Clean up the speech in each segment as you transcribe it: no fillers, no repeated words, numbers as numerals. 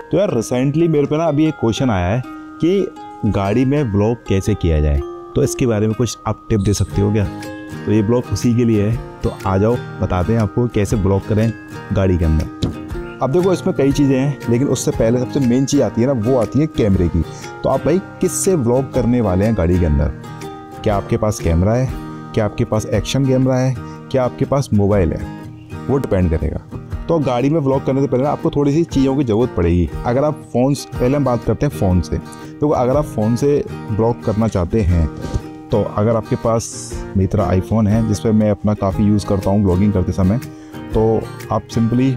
तो यार रिसेंटली मेरे पे ना अभी एक क्वेश्चन आया है कि गाड़ी में व्लॉग कैसे किया जाए, तो इसके बारे में कुछ आप टिप दे सकते हो क्या? तो ये ब्लॉग उसी के लिए है, तो आ जाओ बताते हैं आपको कैसे ब्लॉग करें गाड़ी के अंदर। अब देखो इसमें कई चीज़ें हैं, लेकिन उससे पहले सबसे मेन चीज़ आती है ना, वो आती है कैमरे की। तो आप भाई किससे व्लॉग करने वाले हैं गाड़ी के अंदर? क्या आपके पास कैमरा है, क्या आपके पास एक्शन कैमरा है, क्या आपके पास मोबाइल है, वो डिपेंड करेगा। तो गाड़ी में व्लॉग करने से पहले आपको थोड़ी सी चीज़ों की ज़रूरत पड़ेगी। अगर आप फ़ोन, पहले हम बात करते हैं फ़ोन से। तो अगर आप फ़ोन से व्लॉग करना चाहते हैं, तो अगर आपके पास मेरी तरह आईफोन है जिस पर मैं अपना काफ़ी यूज़ करता हूँ व्लॉगिंग करते समय, तो आप सिंपली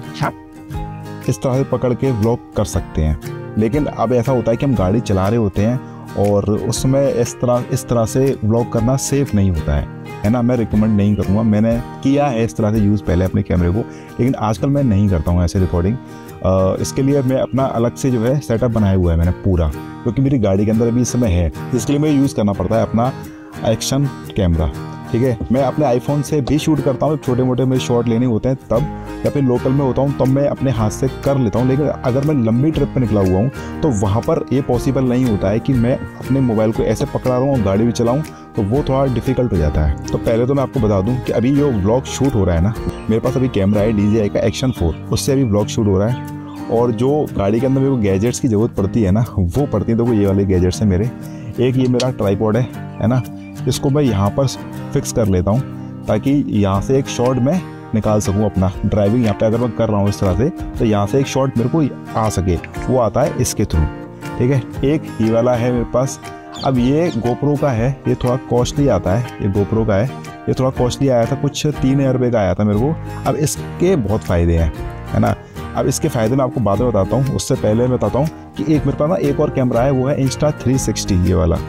इस तरह से पकड़ के व्लॉग कर सकते हैं। लेकिन अब ऐसा होता है कि हम गाड़ी चला रहे होते हैं और उस समय इस तरह से व्लॉग करना सेफ़ नहीं होता है ना। मैं रिकमेंड नहीं करूँगा। मैंने किया है इस तरह से यूज़ पहले अपने कैमरे को, लेकिन आजकल मैं नहीं करता हूँ ऐसे रिकॉर्डिंग। इसके लिए मैं अपना अलग से जो है सेटअप बनाया हुआ है मैंने पूरा, क्योंकि मेरी गाड़ी के अंदर अभी इस समय है, इसके लिए मैं यूज़ करना पड़ता है अपना एक्शन कैमरा। ठीक है, मैं अपने आईफोन से भी शूट करता हूँ, छोटे मोटे मेरे शॉट लेने होते हैं तब, या फिर लोकल में होता हूँ तब मैं अपने हाथ से कर लेता हूँ। लेकिन अगर मैं लंबी ट्रिप पे निकला हुआ हूँ तो वहाँ पर ये पॉसिबल नहीं होता है कि मैं अपने मोबाइल को ऐसे पकड़ा रहा हूँ और गाड़ी भी चलाऊँ, तो वो थोड़ा डिफिकल्ट हो जाता है। तो पहले तो मैं आपको बता दूँ कि अभी जो व्लॉग शूट हो रहा है ना, मेरे पास अभी कैमरा है DJI का Action 4, उससे अभी व्लॉग शूट हो रहा है। और जो गाड़ी के अंदर मेरे को गैजेट्स की ज़रूरत पड़ती है ना, वो पड़ती है। तो वो ये वाले गैजेट्स हैं मेरे। एक ये मेरा ट्राइपॉड है ना, इसको मैं यहाँ पर फिक्स कर लेता हूँ ताकि यहाँ से एक शॉट मैं निकाल सकूँ अपना ड्राइविंग। यहाँ पे अगर मैं कर रहा हूँ इस तरह से, तो यहाँ से एक शॉट मेरे को आ सके, वो आता है इसके थ्रू। ठीक है, एक ये वाला है मेरे पास। अब ये GoPro का है, ये थोड़ा कॉस्टली आता है। ये GoPro का है, ये थोड़ा कॉस्टली आया था, कुछ 3000 रुपये का आया था मेरे को। अब इसके बहुत फ़ायदे हैं, है ना। अब इसके फ़ायदे मैं आपको बाद में बताता हूँ। उससे पहले मैं बताता हूँ कि एक मेरे पास ना एक और कैमरा है, वो है Insta360 ये वाला।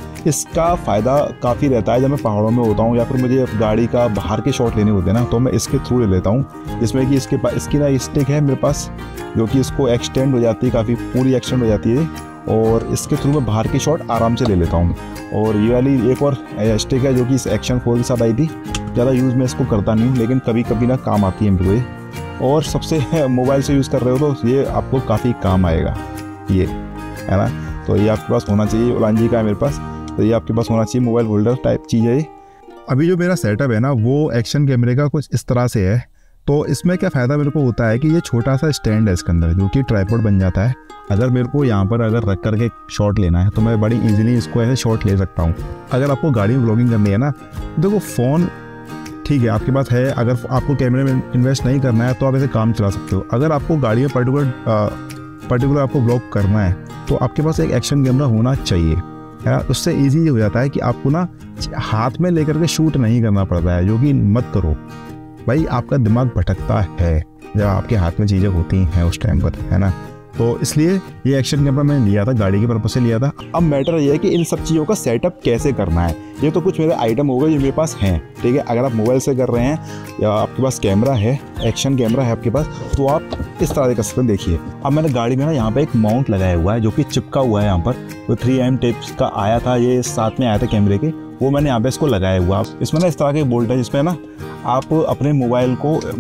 इसका फ़ायदा काफ़ी रहता है जब मैं पहाड़ों में होता हूँ या फिर मुझे गाड़ी का बाहर के शॉट लेने होते हैं ना, तो मैं इसके थ्रू ले लेता हूँ। जिसमें कि इसकी ना स्टिक है मेरे पास, जो कि इसको एक्सटेंड हो जाती है, काफ़ी पूरी एक्सटेंड हो जाती है, और इसके थ्रू मैं बाहर के शॉट आराम से ले लेता हूँ। और ये वाली एक और स्टिक है जो कि इस Action 4 के साथ आई थी। ज़्यादा यूज़ मैं इसको करता नहीं हूँ, लेकिन कभी कभी ना काम आती है मेरे को। और सबसे मोबाइल से यूज़ कर रहे हो तो ये आपको काफ़ी काम आएगा, ये है ना। तो ये आपके पास होना चाहिए। ओलांजी का है मेरे पास, तो ये आपके पास होना चाहिए, मोबाइल होल्डर टाइप चीज़ है। अभी जो मेरा सेटअप है ना, वो एक्शन कैमरे का कुछ इस तरह से है। तो इसमें क्या फ़ायदा मेरे को होता है कि ये छोटा सा स्टैंड है इसके अंदर, जो कि ट्राइपॉड बन जाता है। अगर मेरे को यहाँ पर अगर रख करके शॉट लेना है तो मैं बड़ी इजीली इसको ऐसे शॉट ले सकता हूँ। अगर आपको गाड़ी में व्लॉगिंग करनी है ना, देखो फ़ोन ठीक है आपके पास है, अगर आपको कैमरे में इन्वेस्ट नहीं करना है तो आप ऐसे काम चला सकते हो। अगर आपको गाड़ी में पर्टिकुलर आपको व्लॉग करना है तो आपके पास एक एक्शन कैमरा होना चाहिए, है ना। उससे ईजी हो जाता है कि आपको ना हाथ में लेकर के शूट नहीं करना पड़ता है, जो कि मत करो भाई। आपका दिमाग भटकता है जब आपके हाथ में चीज़ें होती हैं उस टाइम पर, है ना। तो इसलिए ये एक्शन कैमरा मैंने लिया था, गाड़ी के पर्पज से लिया था। अब मैटर ये है कि इन सब चीज़ों का सेटअप कैसे करना है। ये तो कुछ मेरे आइटम हो गए जो मेरे पास हैं, ठीक है। अगर आप मोबाइल से कर रहे हैं या आपके पास कैमरा है, एक्शन कैमरा है आपके पास, तो आप इस तरह से कर सकते हैं। देखिए अब मैंने गाड़ी में ना यहाँ पे एक माउंट लगाया हुआ है जो कि चिपका हुआ है यहाँ पर। तो 3M टेप्स का आया था, ये साथ में आया था कैमरे के, वो मैंने यहाँ पे इसको लगाया हुआ। इसमें ना इस तरह के बोल्ट है जिसमें ना आप अपने मोबाइल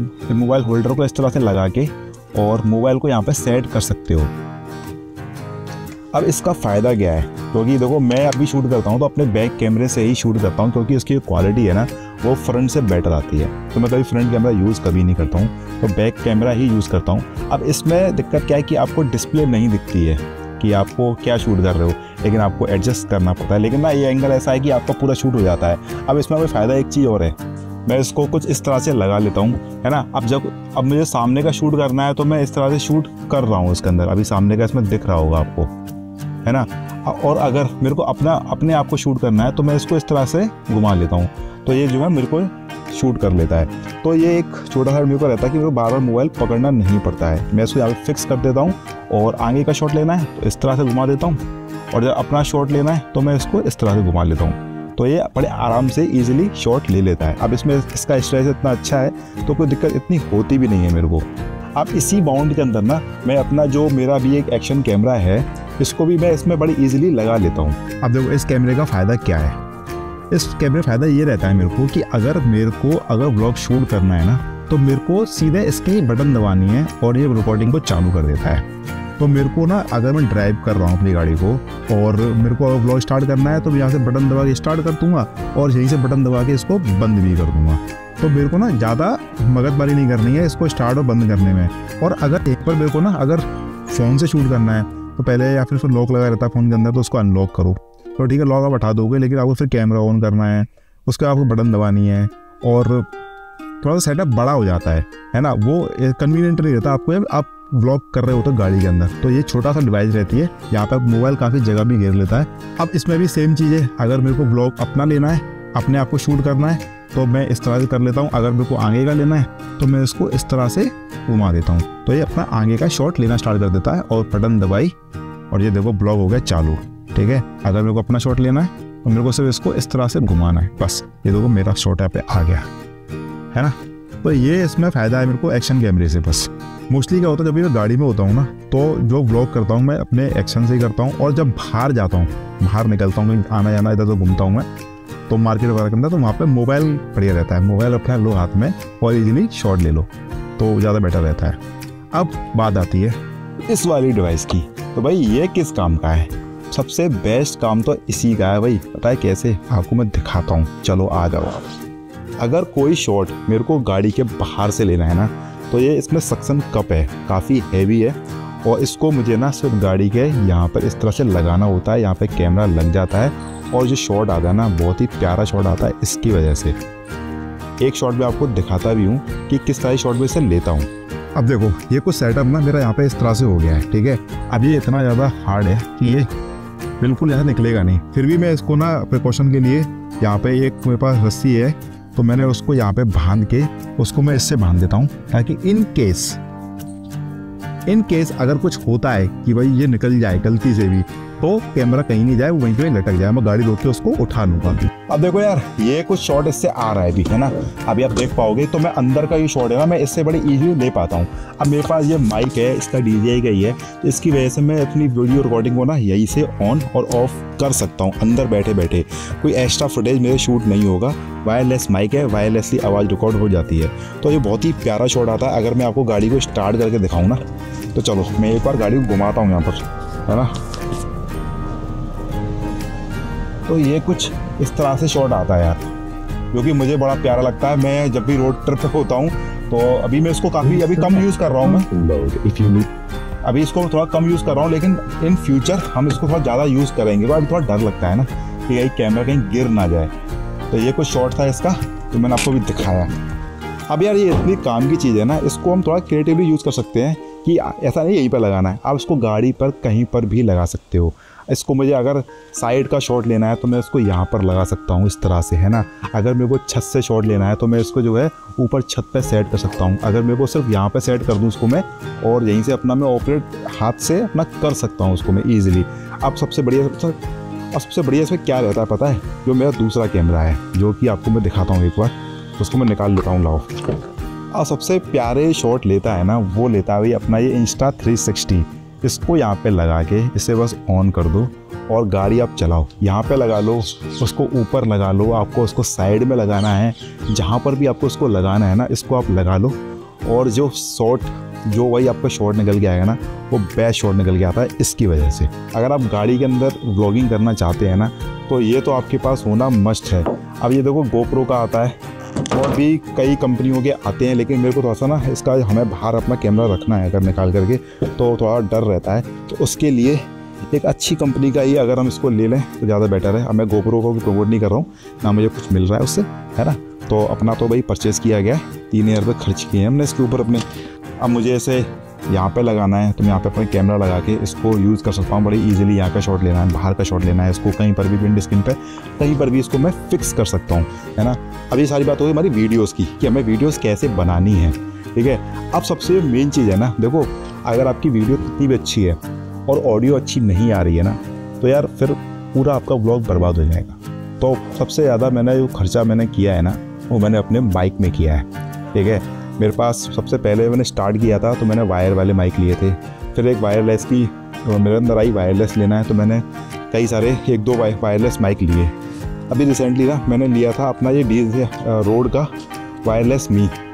होल्डर को इस तरह से लगा के और मोबाइल को यहाँ पे सेट कर सकते हो। अब इसका फ़ायदा क्या है, क्योंकि देखो मैं अभी शूट करता हूँ तो अपने बैक कैमरे से ही शूट करता हूँ, क्योंकि उसकी क्वालिटी है ना वो फ्रंट से बेटर आती है। तो मैं कभी फ्रंट कैमरा यूज़ कभी नहीं करता हूँ, तो बैक कैमरा ही यूज़ करता हूँ। अब इसमें दिक्कत क्या है कि आपको डिस्प्ले नहीं दिखती है कि आपको क्या शूट कर रहे हो, लेकिन आपको एडजस्ट करना पड़ता है। लेकिन ना ये एंगल ऐसा है कि आपका पूरा शूट हो जाता है। अब इसमें कोई फ़ायदा एक चीज़ और है, मैं इसको कुछ इस तरह से लगा लेता हूँ, है ना। अब मुझे सामने का शूट करना है तो मैं इस तरह से शूट कर रहा हूँ इसके अंदर। अभी सामने का इसमें दिख रहा होगा आपको, है ना। और अगर मेरे को अपने आप को शूट करना है तो मैं इसको इस तरह से घुमा लेता हूँ, तो ये जो है मेरे को शूट कर लेता है। तो ये एक छोटा सा मेरे को रहता है कि मेरे को बार बार मोबाइल पकड़ना नहीं पड़ता है। मैं इसको यहाँ पे फिक्स कर देता हूँ, और आगे का शॉट लेना है तो इस तरह से घुमा देता हूँ, और जब अपना शॉट लेना है तो मैं इसको इस तरह से घुमा लेता हूँ। तो ये बड़े आराम से इजीली शॉट ले लेता है। अब इसमें इसका स्ट्रेच इतना अच्छा है तो कोई दिक्कत इतनी होती भी नहीं है मेरे को। अब इसी बाउंड के अंदर ना मैं अपना जो मेरा भी एक एक्शन कैमरा है, इसको भी मैं इसमें बड़ी इजीली लगा लेता हूँ। अब देखो इस कैमरे का फ़ायदा क्या है। इस कैमरे का फ़ायदा ये रहता है मेरे को कि अगर व्लॉग शूट करना है ना, तो मेरे को सीधे इसकी बटन दबानी है और ये रिकॉर्डिंग को चालू कर देता है। तो मेरे को ना अगर मैं ड्राइव कर रहा हूँ अपनी गाड़ी को और मेरे को व्लॉग स्टार्ट करना है, तो मैं यहाँ से बटन दबा के स्टार्ट कर दूँगा और यहीं से बटन दबा के इसको बंद भी कर दूँगा। तो मेरे को ना ज़्यादा मगजमारी नहीं करनी है इसको स्टार्ट और बंद करने में। और अगर एक बार मेरे को ना अगर फ़ोन से शूट करना है तो पहले या फिर लॉक लगा रहता है फ़ोन के अंदर, तो उसको अनलॉक करो तो ठीक है, लॉक आप हटा दोगे, लेकिन आपको फिर कैमरा ऑन करना है, उसका आपको बटन दबानी है और थोड़ा सा सेटअप बड़ा हो जाता है ना, वो कन्वीनियंट नहीं रहता आपको। आप व्लॉग कर रहे हो तो गाड़ी के अंदर, तो ये छोटा सा डिवाइस रहती है, यहाँ पे मोबाइल काफ़ी जगह भी घेर लेता है। अब इसमें भी सेम चीज़ है, अगर मेरे को व्लॉग अपना लेना है, अपने आप को शूट करना है, तो मैं इस तरह से कर लेता हूँ। अगर मेरे को आगे का लेना है तो मैं इसको इस तरह से घुमा देता हूँ, तो ये अपना आगे का शॉट लेना स्टार्ट कर देता है और बटन दबाई और ये देखो ब्लॉग हो गया चालू। ठीक है, अगर मेरे को अपना शॉट लेना है तो मेरे को सिर्फ इसको इस तरह से घुमाना है, बस ये देखो मेरा शॉट यहाँ पे आ गया है ना। तो ये इसमें फ़ायदा है मेरे को एक्शन कैमरे से। बस मोस्टली क्या होता है, जब भी मैं गाड़ी में होता हूँ ना, तो जो व्लॉग करता हूँ मैं अपने एक्शन से ही करता हूँ। और जब बाहर जाता हूँ, बाहर निकलता हूँ, कहीं आना जाना इधर तो घूमता हूँ मैं, तो मार्केट वगैरह के अंदर, तो वहाँ पे मोबाइल बढ़िया रहता है, मोबाइल अपना लो हाथ में और इजीली शॉट ले लो तो ज़्यादा बेटर रहता है। अब बात आती है इस वाली डिवाइस की, तो भाई ये किस काम का है? सबसे बेस्ट काम तो इसी का है भाई। पता है कैसे? आपको मैं दिखाता हूँ, चलो आ जाओ। अगर कोई शॉट मेरे को गाड़ी के बाहर से लेना है ना, तो ये इसमें सक्शन कप है, काफ़ी हैवी है और इसको मुझे ना सिर्फ गाड़ी के यहाँ पर इस तरह से लगाना होता है, यहाँ पे कैमरा लग जाता है और जो शॉट आता है ना बहुत ही प्यारा शॉट आता है इसकी वजह से। एक शॉट में आपको दिखाता भी हूँ कि किस तरह शॉट में इसे लेता हूँ। अब देखो ये कुछ सेटअप ना मेरा यहाँ पे इस तरह से हो गया है, ठीक है। अब ये इतना ज़्यादा हार्ड है कि ये बिल्कुल यहाँ निकलेगा नहीं, फिर भी मैं इसको ना प्रिकॉशन के लिए यहाँ पे एक मेरे पास रस्सी है, तो मैंने उसको यहाँ पे बांध के उसको मैं इससे बांध देता हूँ, ताकि इन केस अगर कुछ होता है कि भाई ये निकल जाए गलती से भी, तो कैमरा कहीं नहीं जाए, वो वहीं पे लटक जाए, मैं गाड़ी रोक के उसको उठा लूँगा। अब देखो यार, ये कुछ शॉट इससे आ रहा है भी, है ना, अभी आप देख पाओगे। तो मैं अंदर का ये शॉट है ना, मैं इससे बड़ी इजीली ले पाता हूँ। अब मेरे पास ये माइक है, इसका DJI का ही है, तो इसकी वजह से मैं अपनी वीडियो रिकॉर्डिंग को ना यहीं से ऑन और ऑफ कर सकता हूँ अंदर बैठे बैठे। कोई एक्स्ट्रा फुटेज मेरे शूट नहीं होगा, वायरलेस माइक है, वायरलेसली आवाज़ रिकॉर्ड हो जाती है। तो ये बहुत ही प्यारा शॉट आता है। अगर मैं आपको गाड़ी को स्टार्ट करके दिखाऊँ ना, तो चलो मैं एक बार गाड़ी को घुमाता हूँ यहाँ पर, है ना। तो ये कुछ इस तरह से शॉट आता है यार, जो कि मुझे बड़ा प्यारा लगता है। मैं जब भी रोड ट्रिप पे होता हूँ, तो अभी मैं इसको काफ़ी अभी कम यूज़ कर रहा हूँ मैं, अभी इसको थोड़ा कम यूज़ कर रहा हूँ, लेकिन इन फ्यूचर हम इसको थोड़ा ज़्यादा यूज़ करेंगे। तो अभी थोड़ा डर लगता है ना कि कहीं कैमरा कहीं गिर ना जाए। तो ये कुछ शॉट था इसका, तो मैंने आपको भी दिखाया। अब यार ये इतनी काम की चीज़ है ना, इसको हम थोड़ा क्रिएटिवली यूज़ कर सकते हैं कि ऐसा नहीं यहीं पर लगाना है, आप इसको गाड़ी पर कहीं पर भी लगा सकते हो। इसको मुझे अगर साइड का शॉट लेना है तो मैं इसको यहाँ पर लगा सकता हूँ इस तरह से, है ना। अगर मेरे को छत से शॉट लेना है तो मैं इसको जो है ऊपर छत पे सेट कर सकता हूँ। अगर मेरे को सिर्फ यहाँ पे सेट कर दूँ उसको मैं, और यहीं से अपना मैं ऑपरेट हाथ से अपना कर सकता हूँ उसको मैं ईजिली। अब सबसे बढ़िया इसमें क्या रहता है पता है? जो मेरा दूसरा कैमरा है, जो कि आपको मैं दिखाता हूँ एक बार, उसको मैं निकाल लेता हूँ, लाओ। और सबसे प्यारे शॉट लेता है ना, वो लेता है भाई अपना ये Insta360। इसको यहाँ पे लगा के इसे बस ऑन कर दो और गाड़ी आप चलाओ। यहाँ पे लगा लो, उसको ऊपर लगा लो, आपको उसको साइड में लगाना है, जहाँ पर भी आपको उसको लगाना है ना, इसको आप लगा लो। और जो शॉट, जो वही आपका शॉट निकल के आएगा ना, वो बेस्ट शॉट निकल के आता है इसकी वजह से। अगर आप गाड़ी के अंदर व्लॉगिंग करना चाहते हैं ना, तो ये तो आपके पास होना मस्ट है। अब ये देखो GoPro का आता है और भी कई कंपनियों के आते हैं, लेकिन मेरे को थोड़ा सा ना इसका हमें बाहर अपना कैमरा रखना है अगर निकाल करके, तो थोड़ा डर रहता है। तो उसके लिए एक अच्छी कंपनी का ही अगर हम इसको ले लें तो ज़्यादा बेटर है। अब मैं GoPro को भी प्रमोट नहीं कर रहा हूँ, ना मुझे कुछ मिल रहा है उससे, है ना। तो अपना तो भाई परचेज़ किया गया, 3000 रुपये खर्च किए हैं हमने इसके ऊपर अपने। अब मुझे ऐसे यहाँ पे लगाना है तो मैं यहाँ पे अपना कैमरा लगा के इसको यूज़ कर सकता हूँ बड़ी इजीली। यहाँ का शॉट लेना है, बाहर का शॉट लेना है, इसको कहीं पर भी विंड स्क्रीन पे कहीं पर भी इसको मैं फिक्स कर सकता हूँ, है ना। अब ये सारी बात होगी हमारी वीडियोस की कि हमें वीडियोस कैसे बनानी है, ठीक है। अब सबसे मेन चीज़ है ना, देखो अगर आपकी वीडियो कितनी भी अच्छी है और ऑडियो अच्छी नहीं आ रही है ना, तो यार फिर पूरा आपका व्लॉग बर्बाद हो जाएगा। तो सबसे ज़्यादा मैंने जो खर्चा मैंने किया है ना, वो मैंने अपने माइक में किया है, ठीक है। मेरे पास सबसे पहले मैंने स्टार्ट किया था तो मैंने वायर वाले माइक लिए थे, फिर एक वायरलेस की मेरे अंदर आई वायरलेस लेना है, तो मैंने कई सारे 1-2 वायरलेस माइक लिए। अभी रिसेंटली ना मैंने लिया था अपना ये रोड का वायरलेस मी,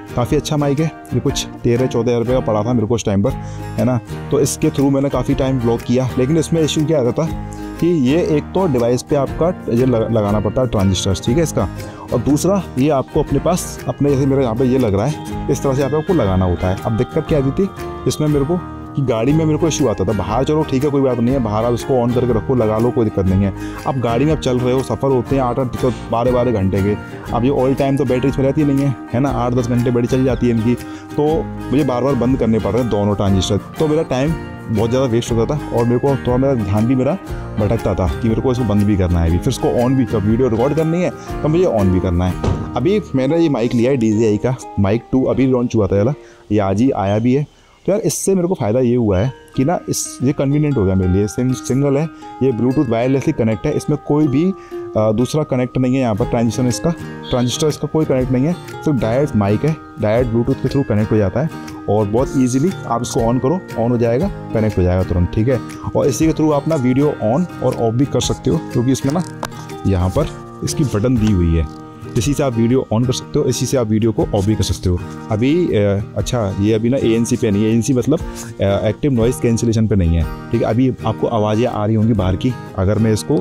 काफ़ी अच्छा माइक है, ये कुछ 13-14 हज़ार रुपये का पड़ा था मेरे को उस टाइम पर, है ना। तो इसके थ्रू मैंने काफ़ी टाइम व्लॉग किया, लेकिन इसमें इशू क्या आता था कि ये एक तो डिवाइस पे आपका ये लगाना पड़ता है ट्रांजिस्टर्स, ठीक है इसका, और दूसरा ये आपको अपने पास अपने जैसे मेरे यहाँ पे ये लग रहा है इस तरह से यहाँ पे आपको लगाना होता है। अब दिक्कत क्या आती थी इसमें मेरे को कि गाड़ी में मेरे को इशू आता था, बाहर चलो ठीक है कोई बात नहीं है, बाहर आप इसको ऑन करके रखो लगा लो कोई दिक्कत नहीं है। अब गाड़ी में आप चल रहे हो, सफ़र होते हैं 8-8 12 घंटे के, अब ये ऑल टाइम तो बैटरी इसमें रहती नहीं है ना, 8-10 घंटे बैटरी चल जाती है इनकी, तो मुझे बार बार बंद करने पड़ रहे हैं दोनों ट्रांजिस्टर, तो मेरा टाइम बहुत ज़्यादा वेस्ट होता था और मेरे को थोड़ा मेरा ध्यान भी मेरा भटकता था कि मेरे को इसको बंद भी करना है अभी, फिर इसको ऑन भी, जब वीडियो रिकॉर्ड करनी है तो मुझे ऑन भी करना है। अभी मैंने ये माइक लिया है DJI का माइक 2, अभी लॉन्च हुआ था, ये आज ही आया भी है। तो यार इससे मेरे को फ़ायदा ये हुआ है कि ना ये कन्वीनियंट हो गया मेरे लिए, सिंगल है, ये ब्लूटूथ वायरलेसली कनेक्ट है, इसमें कोई भी दूसरा कनेक्ट नहीं है यहाँ पर, ट्रांजिस्टर इसका कोई कनेक्ट नहीं है, सिर्फ डायरेक्ट माइक है, डायरेक्ट ब्लूटूथ के थ्रू कनेक्ट हो जाता है और बहुत ईजिली आप इसको ऑन करो, ऑन हो जाएगा, कनेक्ट हो जाएगा तुरंत, ठीक है। और इसी के थ्रू आप ना वीडियो ऑन और ऑफ भी कर सकते हो, क्योंकि इसमें ना यहाँ पर इसकी बटन दी हुई है, इसी से आप वीडियो ऑन कर सकते हो, इसी से आप वीडियो को ऑफ भी कर सकते हो। अभी अच्छा ये अभी ना ANC पे नहीं है, ANC मतलब एक्टिव नॉइज़ कैंसिलेशन पे नहीं है, ठीक है। अभी आपको आवाज़ें आ रही होंगी बाहर की, अगर मैं इसको,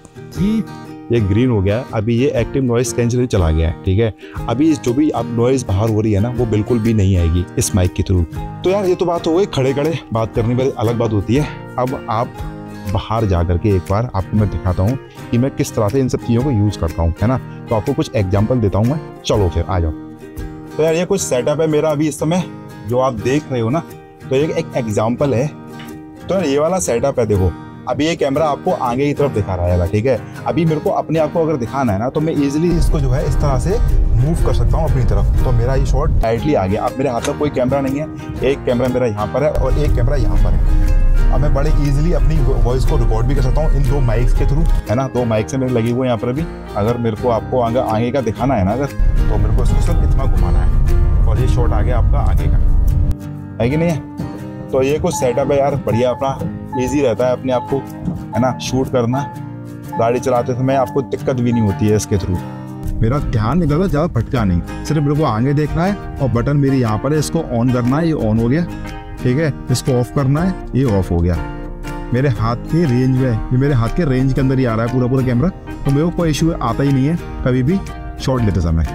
ये ग्रीन हो गया है, अभी ये एक्टिव नॉइज़ कैंसिलेशन चला गया है, ठीक है। अभी जो भी अब नॉइज़ बाहर हो रही है ना वो बिल्कुल भी नहीं आएगी इस माइक के थ्रू। तो यार ये तो बात हो गई, खड़े खड़े बात करने पर अलग बात होती है। अब आप बाहर जा करके एक बार आपको मैं दिखाता हूँ कि मैं किस तरह से इन सब चीज़ों को यूज़ करता हूँ, है ना। तो आपको कुछ एग्जांपल देता हूँ मैं, चलो फिर आ जाओ। तो यार ये कुछ सेटअप है मेरा अभी इस समय जो आप देख रहे हो ना, तो एक एग्जांपल है। तो यार ये वाला सेटअप है, देखो अभी ये कैमरा आपको आगे की तरफ दिखा रहा है, ठीक है। अभी मेरे को अपने आप को अगर दिखाना है ना तो मैं ईजिली इसको जो है इस तरह से मूव कर सकता हूँ अपनी तरफ, तो मेरा ये शॉट डायरेक्टली आ गया। अब मेरे हाथ में कोई कैमरा नहीं है, एक कैमरा मेरा यहाँ पर है और एक कैमरा यहाँ पर है। अब मैं बड़े इजीली अपनी वॉइस को रिकॉर्ड भी कर सकता हूँ इन 2 माइक्स के थ्रू, है ना। 2 माइक से मेरे लगे हुए यहाँ पर अभी, अगर मेरे को आपको आगे का दिखाना है ना अगर, तो मेरे को इसको सिर्फ इतना घुमाना है और ये शॉट आ गया आपका आगे का, है कि नहीं है। तो ये कुछ सेटअप है यार बढ़िया, अपना ईजी रहता है अपने आप को, है ना, शूट करना, गाड़ी चलाते समय आपको दिक्कत भी नहीं होती है इसके थ्रू। मेरा ध्यान इधर ज़्यादा भटका नहीं, सिर्फ मेरे को आगे देखना है और बटन मेरी यहाँ पर है, इसको ऑन करना है, ये ऑन हो गया, ठीक है। इसको ऑफ करना है, ये ऑफ हो गया। मेरे हाथ के रेंज में, ये मेरे हाथ के रेंज के अंदर ही आ रहा है पूरा कैमरा, तो मेरे को कोई इशू आता ही नहीं है कभी भी शॉट लेते समय।